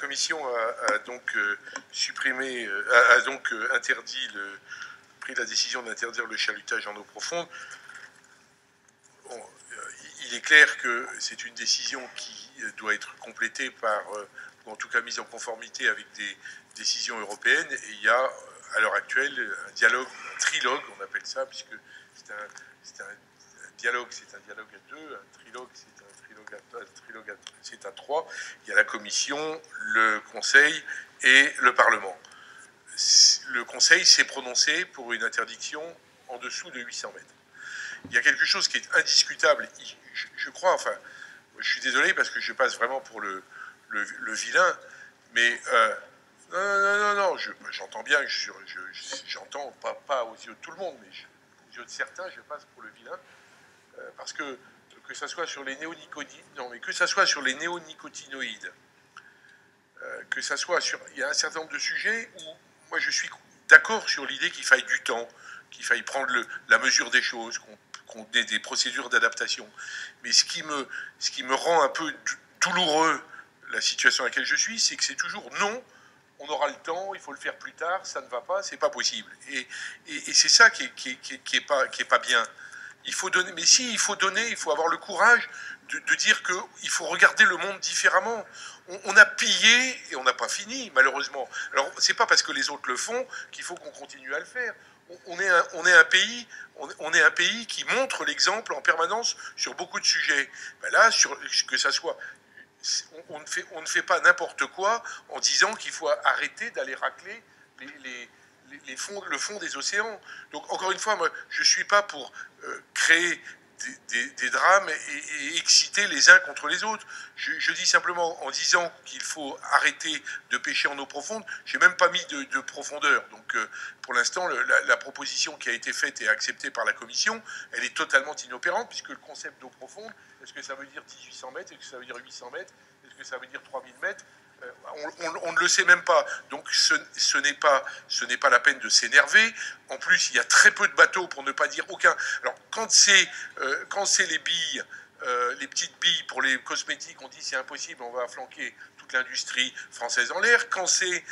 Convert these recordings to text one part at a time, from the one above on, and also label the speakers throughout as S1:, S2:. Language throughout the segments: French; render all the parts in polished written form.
S1: Commission a donc supprimé, a donc pris la décision d'interdire le chalutage en eau profonde. Bon, il est clair que c'est une décision qui doit être complétée par, ou en tout cas mise en conformité avec des décisions européennes. Et il y a à l'heure actuelle un dialogue, un trilogue, on appelle ça, puisque c'est un dialogue, c'est un dialogue à deux, un trilogue, c'est à trois. Il y a la Commission, le Conseil et le Parlement. Le Conseil s'est prononcé pour une interdiction en dessous de 800 mètres. Il y a quelque chose qui est indiscutable, je crois, enfin, je suis désolé parce que je passe vraiment pour le vilain, mais non, j'entends bien, j'entends pas aux yeux de tout le monde, mais aux yeux de certains, je passe pour le vilain, parce que ça soit sur les néonicotinoïdes, non, mais que ça soit sur les néonicotinoïdes, que ça soit sur, il y a un certain nombre de sujets où moi je suis d'accord sur l'idée qu'il faille du temps, qu'il faille prendre la mesure des choses, qu'on ait des procédures d'adaptation. Mais ce qui me rend un peu douloureux, la situation à laquelle je suis, c'est que c'est toujours non, on aura le temps, il faut le faire plus tard, ça ne va pas, c'est pas possible. Et c'est ça qui est pas bien. Il faut donner, mais si, il faut donner, il faut avoir le courage de dire qu'il faut regarder le monde différemment. On a pillé et on n'a pas fini, malheureusement. Alors, c'est pas parce que les autres le font qu'il faut qu'on continue à le faire. On est un pays qui montre l'exemple en permanence sur beaucoup de sujets. Ben là, que ça soit, on ne fait pas n'importe quoi en disant qu'il faut arrêter d'aller racler le fond des océans. Donc, encore une fois, moi, je ne suis pas pour créer des drames et exciter les uns contre les autres. Je dis simplement, en disant qu'il faut arrêter de pêcher en eau profonde, je n'ai même pas mis de profondeur. Donc, pour l'instant, la proposition qui a été faite et acceptée par la Commission, elle est totalement inopérante, puisque le concept d'eau profonde, est-ce que ça veut dire 1800 mètres, est-ce que ça veut dire 800 mètres, est-ce que ça veut dire 3000 mètres, on ne le sait même pas. Donc ce n'est pas la peine de s'énerver. En plus, il y a très peu de bateaux, pour ne pas dire aucun. Alors quand c'est les billes, les petites billes pour les cosmétiques, on dit c'est impossible, on va flanquer toute l'industrie française en l'air. Quand c'est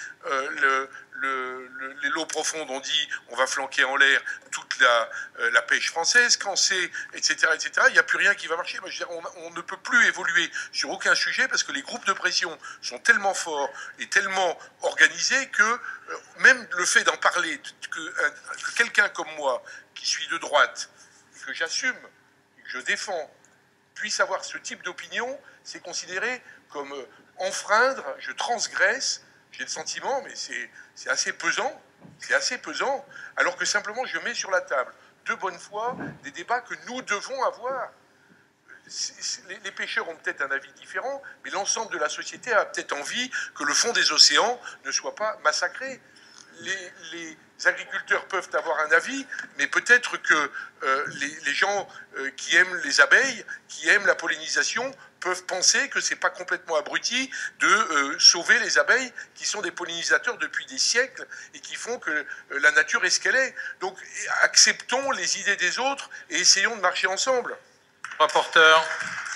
S1: l'eau profonde, on dit on va flanquer en l'air toute la pêche française. Quand c'est etc., il n'y a plus rien qui va marcher. Moi, je veux dire, on ne peut plus évoluer sur aucun sujet parce que les groupes de pression sont tellement forts et tellement organisés que même le fait d'en parler, que quelqu'un comme moi, qui suis de droite, que j'assume, que je défends, puisse avoir ce type d'opinion, c'est considéré comme enfreindre, je transgresse, j'ai le sentiment, mais c'est assez pesant, alors que simplement je mets sur la table de bonne foi des débats que nous devons avoir. Les pêcheurs ont peut-être un avis différent, mais l'ensemble de la société a peut-être envie que le fond des océans ne soit pas massacré. Les agriculteurs peuvent avoir un avis, mais peut-être que les gens qui aiment les abeilles, qui aiment la pollinisation, peuvent penser que ce n'est pas complètement abruti de sauver les abeilles, qui sont des pollinisateurs depuis des siècles et qui font que la nature est ce qu'elle est. Donc acceptons les idées des autres et essayons de marcher ensemble.
S2: Rapporteur.